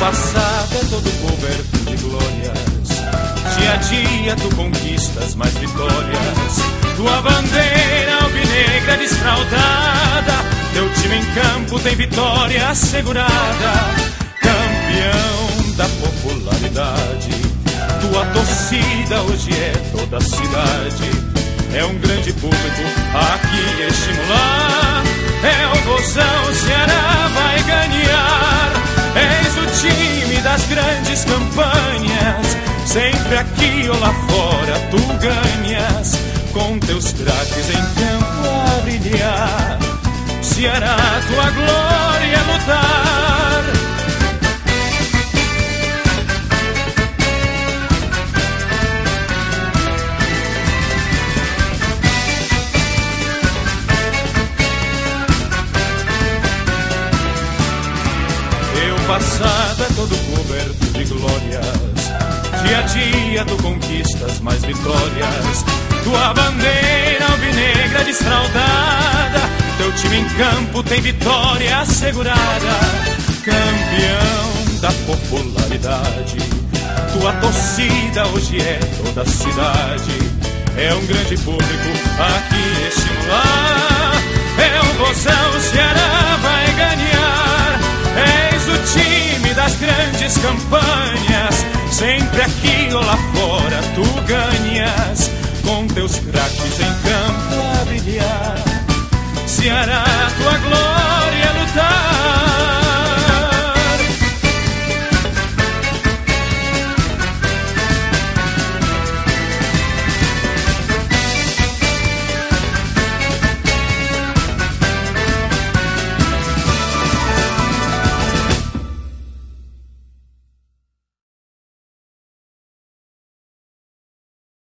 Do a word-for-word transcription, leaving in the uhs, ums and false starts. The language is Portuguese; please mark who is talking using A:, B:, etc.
A: passado é todo coberto de glórias. Dia a dia tu conquistas mais vitórias. Tua bandeira alvinegra desfraldada, teu time em campo tem vitória assegurada. Campeão da popularidade, tua torcida hoje é toda a cidade. É um grande público aqui estimular. É o Vozão, Ceará vai ganhar. És o time das grandes campanhas. Sempre aqui ou lá fora tu ganhas. Com teus craques em campo a brilhar. Ceará, tua glória é lutar. Passado é todo coberto de glórias. Dia a dia tu conquistas mais vitórias. Tua bandeira alvinegra desfraldada, teu time em campo tem vitória assegurada. Campeão da popularidade, tua torcida hoje é toda a cidade. É um grande público aqui estimular. É o Vozão, Ceará vai ganhar. És o time das grandes campanhas. Sempre aqui ou lá fora